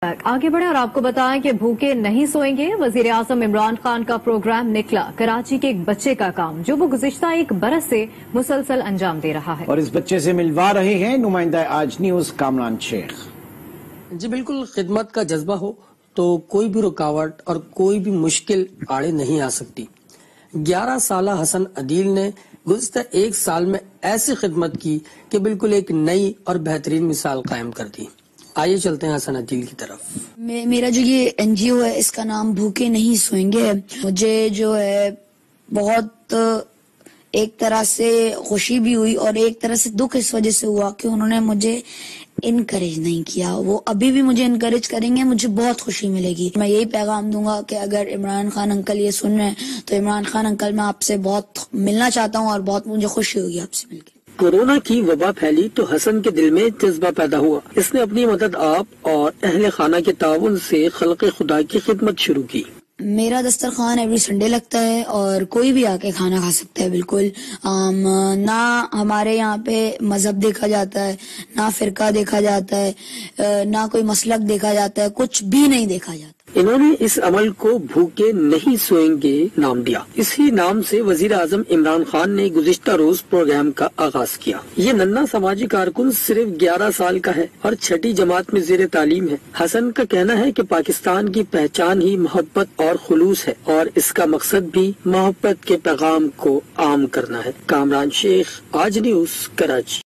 آگے بڑھیں اور آپ کو بتائیں کہ بھوکے نہیں سوئیں گے. وزیر اعظم عمران خان کا پروگرام نکلا کراچی کے ایک بچے کا کام جو وہ گزشتہ ایک برس سے مسلسل انجام دے رہا ہے. اور اس بچے سے ملوا رہے ہیں نمائندہ آج نیوز کامران شیخ. جی بالکل، خدمت کا جذبہ ہو تو کوئی بھی رکاوٹ اور کوئی بھی مشکل آڑے نہیں آ سکتی. 11 سالہ حسن عدیل نے گزشتہ ایک سال میں ایسی خدمت کی کہ بالکل ایک نئی اور بہترین مثال قائم کر دی. آئیے چلتے ہیں حسن عدیل کی طرف. میرا جو یہ NGO ہے اس کا نام بھوکے نہیں سوئیں گے ہے. مجھے جو ہے بہت ایک طرح سے خوشی بھی ہوئی اور ایک طرح سے دکھ اس وجہ سے ہوا کہ انہوں نے مجھے انکریج نہیں کیا. وہ ابھی بھی مجھے انکریج کریں گے، مجھے بہت خوشی ملے گی. میں یہی پیغام دوں گا کہ اگر عمران خان انکل یہ سن رہے ہیں تو عمران خان انکل میں آپ سے بہت ملنا چاہتا ہوں اور بہت مجھے خوشی ہوگی آپ سے مل کے. کورونا کی وبا پھیلی تو حسن کے دل میں جذبہ پیدا ہوا. اس نے اپنی مدد آپ اور اہل خانہ کے تعاون سے خلق خدا کی خدمت شروع کی. میرا دسترخوان ایوری سنڈے لگتا ہے اور کوئی بھی آ کے کھانا کھا سکتا ہے. بالکل نہ ہمارے یہاں پہ مذہب دیکھا جاتا ہے، نہ فرقہ دیکھا جاتا ہے، نہ کوئی مسلک دیکھا جاتا ہے، کچھ بھی نہیں دیکھا جاتا. انہوں نے اس عمل کو بھوکے نہیں سوئیں گے نام دیا. اسی نام سے وزیر اعظم عمران خان نے گزشتہ روز پروگرام کا آغاز کیا. یہ ننھا سماجی کارکن صرف 11 سال کا ہے اور 6ٹھی جماعت میں زیر تعلیم ہے. حسن کا کہنا ہے کہ پاکستان کی پہچان ہی محبت اور خلوص ہے اور اس کا مقصد بھی محبت کے پیغام کو عام کرنا ہے. کامران شیخ، آج نیوز، کراچی.